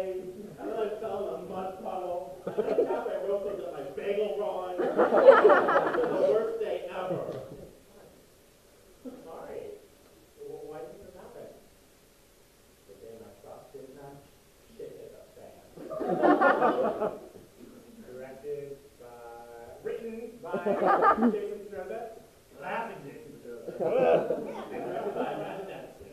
Friday, and then I fell in a mud puddle, and I tapped my rope so that my bagel run. It was the worst day ever. Sorry. Why did this happen? The day my truck did not shit in a fan. Written by Jason Paterno, laughing Jason Paterno, and directed by Brandon Anderson.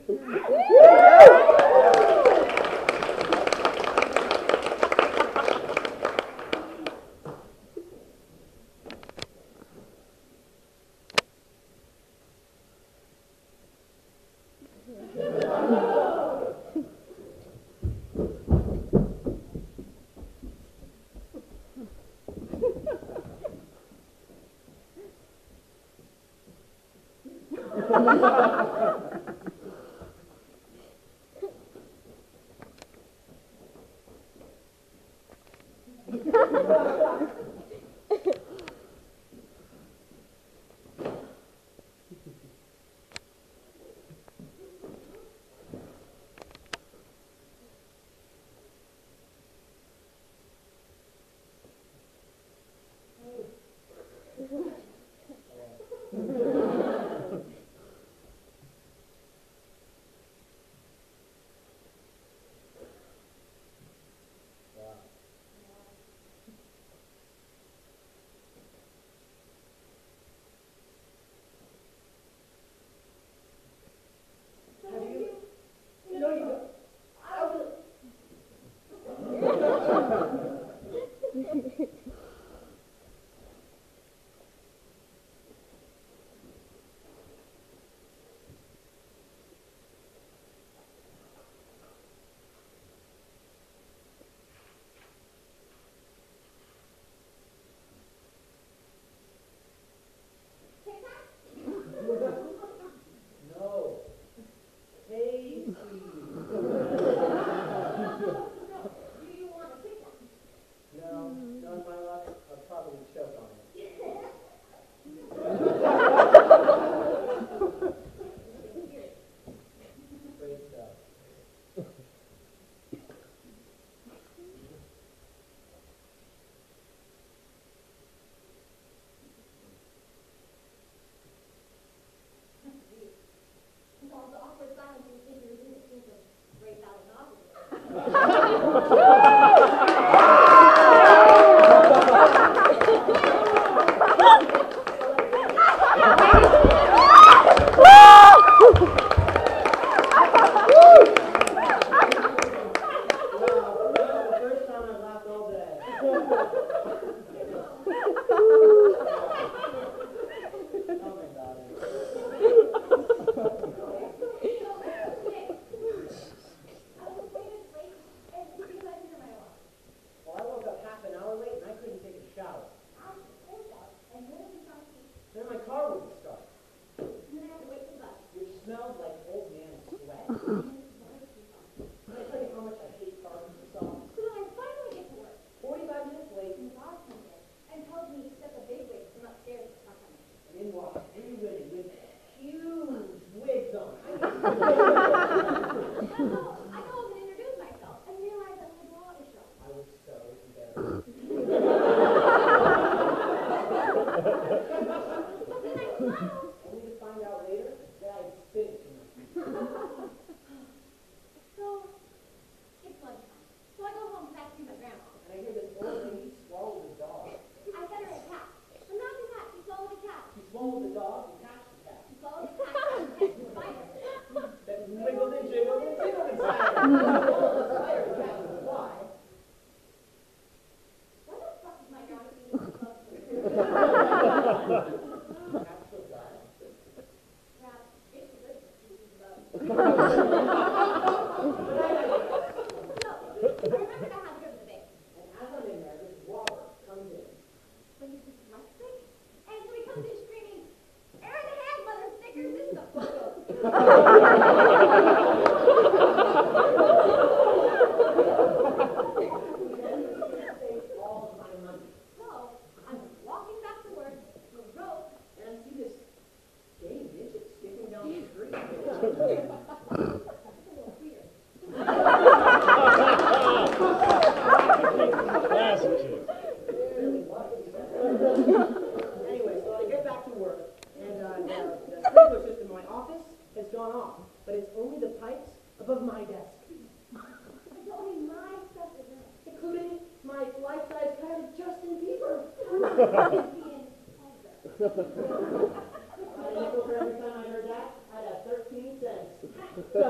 nickel for every time I heard that, I'd have 13 cents. So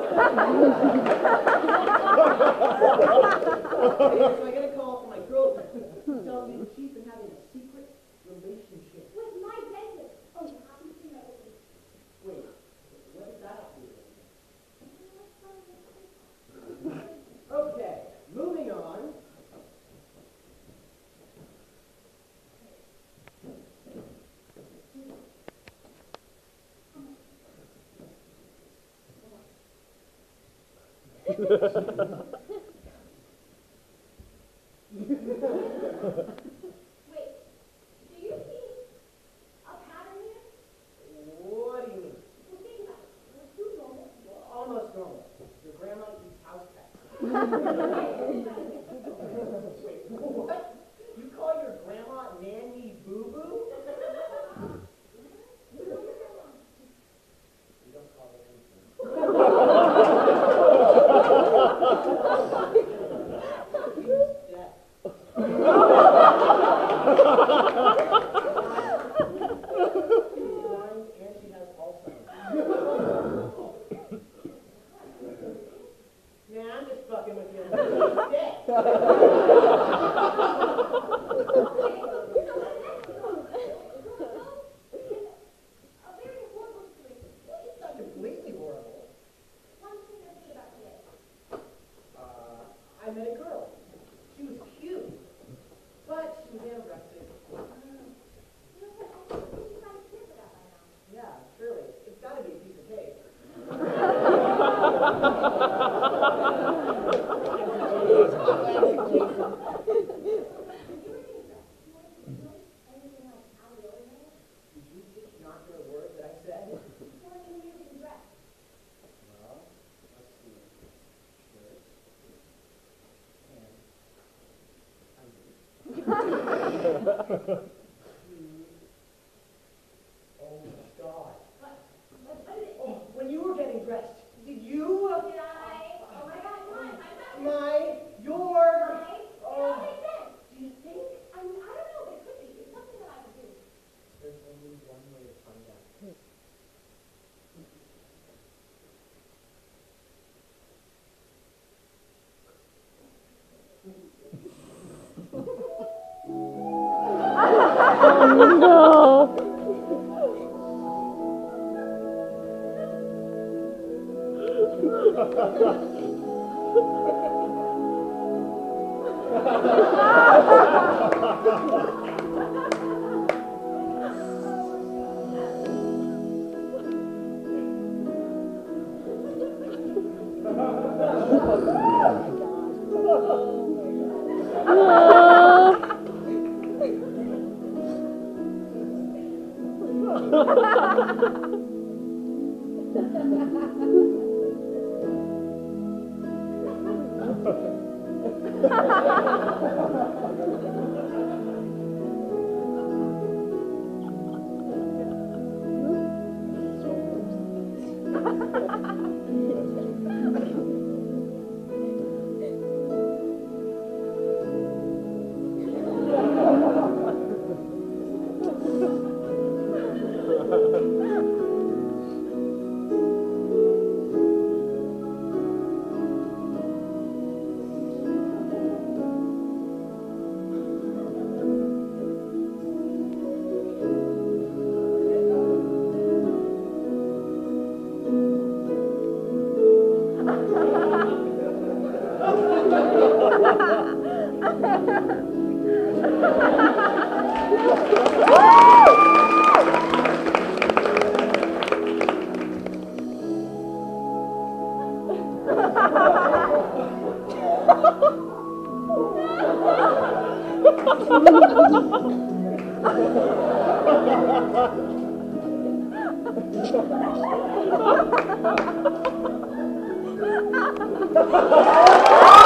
I get a call from my girlfriend who tells me that she's been having a secret relationship. With my dentist. Oh, you haven't seen my dentist. Wait, what does that have to do with it? Okay, moving on. Wait, do you see a pattern here? What do you mean? Well, think about it. We're too normal. Well, almost normal. Your grandma eats house pets. Wait, what? You call your grandma Nanny Boo Boo? You don't call her anything. She's dead. She's blind and she has Alzheimer's. Yeah, I'm just fucking with you. She's dead. It's not completely horrible. I met a girl. She was cute, but she was anorexic. Yeah, surely. It's got to be a piece of cake. Did you just not hear a word that I said? Well, let's see. Shirt. And oh my God. Oh, when you were getting dressed, did you? Your. Oh. Do you think? There's only one way to find out. Ha ha ha!